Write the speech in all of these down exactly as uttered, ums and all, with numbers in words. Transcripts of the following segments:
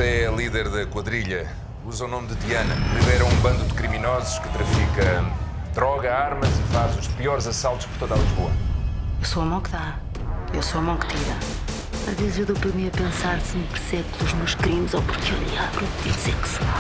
Esta é a líder da quadrilha. Usa o nome de Diana. Lidera um bando de criminosos que trafica droga, armas e faz os piores assaltos por toda a Lisboa. Eu sou a mão que dá. Eu sou a mão que tira. Às vezes eu dou para mim a pensar se me persegue pelos meus crimes ou porque eu lhe abro e dizer que sou.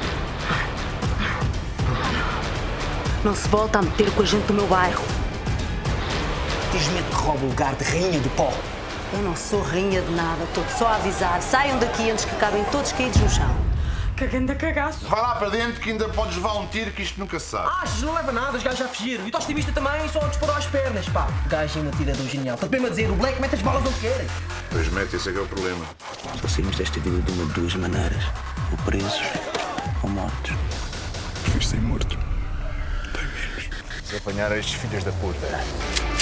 Não se volta a meter com a gente do meu bairro. Diz-me que rouba o lugar de rainha do pó. Eu não sou rainha de nada. Estou-te só a avisar. Saiam daqui antes que acabem todos caídos no chão. Cagando a cagaço. Vai lá para dentro que ainda podes levar um tiro que isto nunca se sabe. Achas, não leva nada, os gajos já fugiram. E o tostimista também, só disparou às pernas, pá. O gajo é um atirador genial. Estou mesmo a dizer, o Black mete as balas onde querem. Pois mete, esse é que é o problema. Só saímos desta vida de uma de duas maneiras. Ou presos, ou mortos. Prefiro ser morto. Tem menos. Se apanhar estes filhos da puta.